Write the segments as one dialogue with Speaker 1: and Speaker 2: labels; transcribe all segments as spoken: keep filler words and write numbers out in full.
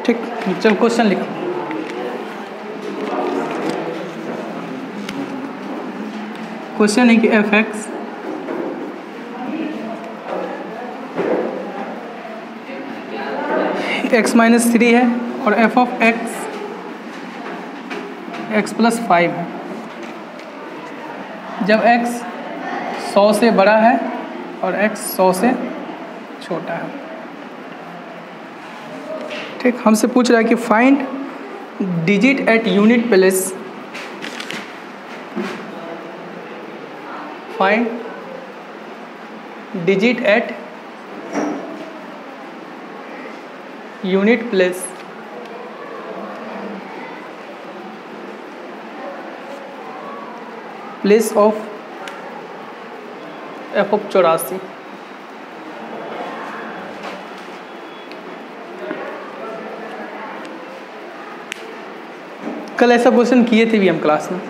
Speaker 1: ठीक, चल क्वेश्चन लिख। क्वेश्चन है कि F X X minus three है और F of X X plus five है। जब x सौ से बड़ा है और x सौ से छोटा है। ठीक, हमसे पूछ रहा है कि find digit at unit place, find digit at unit place place of F of चौरासी। कल ऐसा क्वेश्चन किए थे भी हम क्लास में।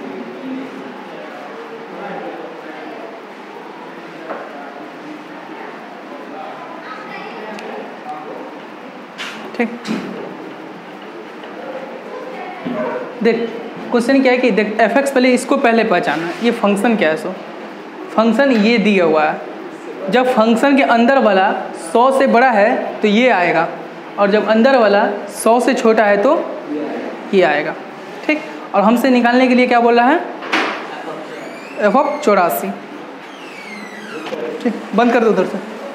Speaker 1: ठीक, देख क्वेश्चन क्या है कि देख एफ एक्स, पहले इसको पहले पहचाना है, ये फंक्शन क्या है। सो फंक्शन ये दिया हुआ है, जब फंक्शन के अंदर वाला सौ से बड़ा है तो ये आएगा, और जब अंदर वाला सौ से छोटा है तो ये आएगा। ठीक, और हमसे निकालने के लिए क्या बोल रहा है, एफ ऑफ चौरासी। ठीक, बंद कर दो उधर से,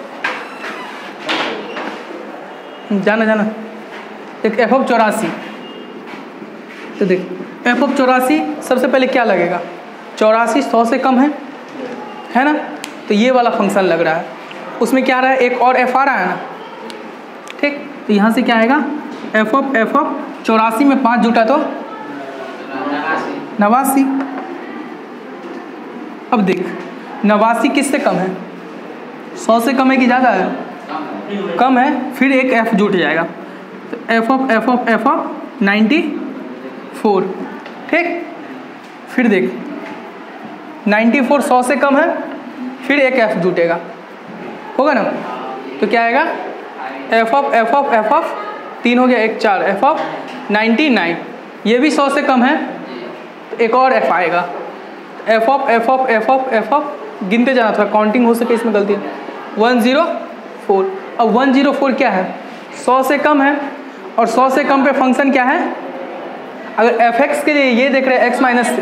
Speaker 1: जाना जाना। देख एफ ऑफ चौरासी, तो देख एफ ऑफ चौरासी सबसे पहले क्या लगेगा, चौरासी सौ से कम है है ना, तो ये वाला फंक्शन लग रहा है। उसमें क्या आ रहा है, एक और एफ आ रहा है ना। ठीक, तो यहाँ से क्या आएगा, एफ ऑफ एफ ऑफ चौरासी में पाँच जुटा तो नवासी। अब देख नवासी किससे कम है, सौ से कम है कि ज़्यादा है, कम है, फिर एक एफ जुट जाएगा, तो F of F of F of ninety four. ठीक, फिर देख नाइन्टी फोर सौ से कम है, फिर एक एफ जुटेगा, होगा ना, तो क्या आएगा, F of F of F of तीन हो गया, एक चार, एफ ऑफ नाइन्टी नाइन, ये भी सौ से कम है, तो एक और एफ आएगा, F of F of F of F of गिनते जाना, थोड़ा काउंटिंग हो सके इसमें गलती है, वन ज़ीरो फोर। अब वन ज़ीरो फोर क्या है, सौ से कम है, और सौ से कम पे फंक्शन क्या है, अगर एफ एक्स के लिए ये देख रहे हैं एक्स माइनस,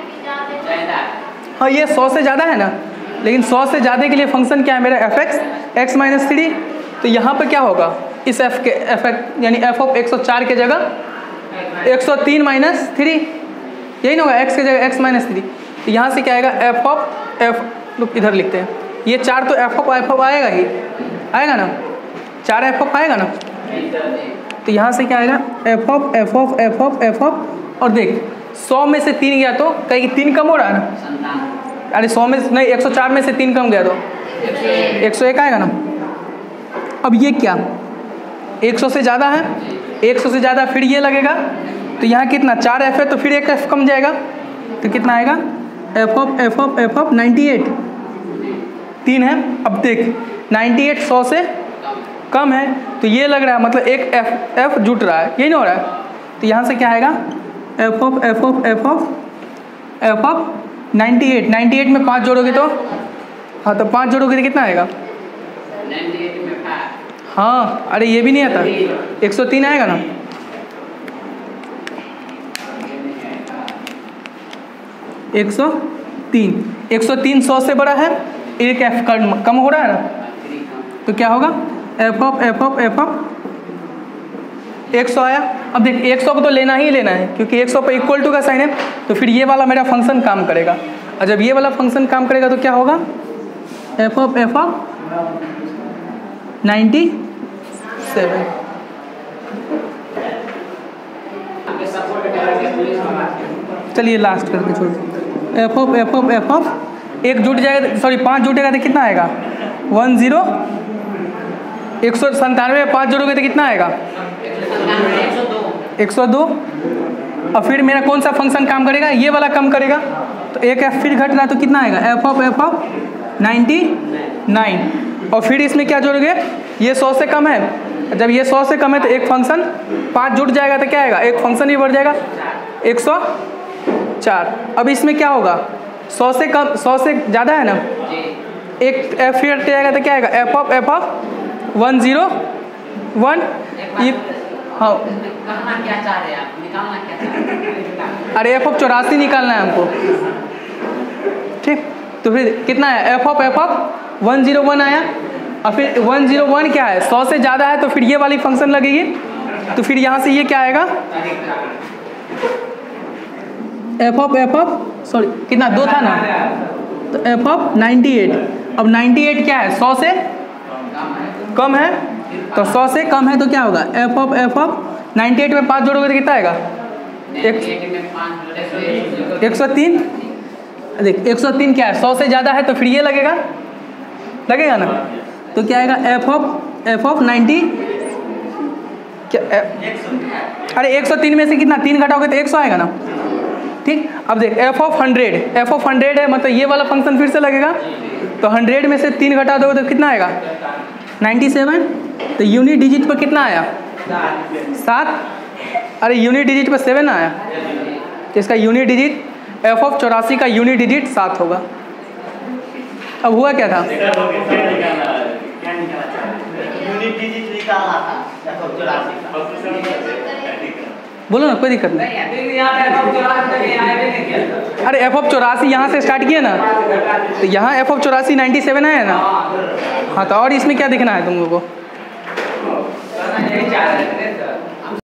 Speaker 1: हाँ ये सौ से ज़्यादा है ना, लेकिन सौ से ज़्यादा के लिए फंक्शन क्या है मेरा, F X X minus three. तो यहाँ पर क्या होगा, इस एफ के एफ एक्स यानी एफ ऑफ एक सौ चार के जगह एक सौ तीन माइनस थ्री, यही ना होगा, एक्स के जगह एक्स माइनस थ्री। तो यहाँ से क्या आएगा, एफ ऑफ एफ, लोग इधर लिखते हैं, ये चार तो एफ ऑफ एफ ऑफ आएगा ही, आएगा ना, चार एफ ऑफ आएगा ना, तो यहाँ से क्या आएगा, F of F of F of F of, और देख सौ में से तीन गया तो कहीं तीन कम हो रहा है ना, अरे सौ में नहीं, एक सौ चार में से तीन कम गया तो एक सौ एक आएगा ना। अब ये क्या, एक सौ से ज़्यादा है, एक सौ से ज़्यादा, फिर ये लगेगा, तो यहाँ कितना, चार एफ है, तो फिर एक एफ कम जाएगा, तो कितना आएगा, F of F of F of ninety eight, तीन है। अब देख नाइन्टी एट सौ से कम है, तो ये लग रहा है मतलब एक एफ एफ जुट रहा है, यही नहीं हो रहा है, तो यहाँ से क्या आएगा, F of F of F of F of ninety eight, ninety eight में पाँच जोड़ोगे तो, हाँ तो पाँच जोड़ोगे तो कितना आएगा, हाँ अरे ये भी नहीं आता, एक सौ तीन आएगा ना, एक सौ तीन, एक सौ तीन सौ से बड़ा है, एक एफ कम हो रहा है ना, तो क्या होगा, F of F of F of एक सौ आया। अब देख एक सौ को तो लेना ही लेना है, क्योंकि एक सौ पर इक्वल टू का साइन है, तो फिर ये वाला मेरा फंक्शन काम करेगा, और जब ये वाला फंक्शन काम करेगा तो क्या होगा, F of F of ninety seven. चलिए लास्ट करके छोड़, F of F of F of एक जुट जाएगा, सॉरी पाँच जुटेगा तो कितना आएगा, वन ज़ीरो, एक सौ संतानवे में पाँच जोड़ोगे तो कितना आएगा, एक सौ दो। और फिर मेरा कौन सा फंक्शन काम करेगा, ये वाला काम करेगा, तो एक एफ फिर घट रहा है, तो कितना आएगा, F of F of ninety nine. और फिर इसमें क्या जोड़ोगे, ये सौ से कम है, जब ये सौ से कम है तो एक फंक्शन पाँच जुट जाएगा तो क्या आएगा, एक फंक्शन ही बढ़ जाएगा एक सौ चार। अब इसमें क्या होगा, सौ से कम सौ से ज़्यादा है ना, एक एफ फिर आएगा तो क्या आएगा, F of F of one zero one. ये हाँ
Speaker 2: क्या चाह रहे हैं आप, निकालना क्या चाह रहे हैं?
Speaker 1: अरे एफ ऑफ चौरासी निकालना है हमको, ठीक। तो फिर कितना है, F of F of one zero one आया, और फिर वन ज़ीरो वन क्या है, सौ से ज़्यादा है तो फिर ये वाली फंक्शन लगेगी। तो फिर यहाँ से ये क्या आएगा, F of F of sorry कितना दो था ना, तो एफ ऑफ नाइन्टी एट। अब नाइन्टी एट क्या है, सौ से कम है, तो सौ से कम है तो क्या होगा, F of F of ninety eight में पाँच जोड़ोगे तो कितना आएगा, एक एक सौ तीन। देख एक सौ तीन क्या है, सौ से ज़्यादा है तो फिर ये लगेगा लगेगा ना, तो क्या आएगा, F of F of ninety क्या ए, अरे एक सौ तीन में से कितना तीन घटाओगे तो एक सौ आएगा ना, ठीक। अब देख F of hundred, F of hundred है मतलब ये वाला फंक्शन फिर से लगेगा, तो हंड्रेड में से तीन घटा दोगे तो कितना आएगा, नाइन्टी सेवन। तो यूनिट डिजिट पर कितना आया, सात। अरे यूनिट डिजिट पर सेवन आया, तो इसका यूनिट डिजिट एफ ऑफ चौरासी का यूनिट डिजिट सात होगा। अब हुआ क्या था, बोलो ना, कोई दिक्कत नहीं। अरे एफ ऑफ चौरासी यहाँ से स्टार्ट किया ना, तो यहाँ एफ ऑफ चौरासी नाइन्टी सेवन आया ना, हाँ तो और इसमें क्या दिखना है तुम लोगों को,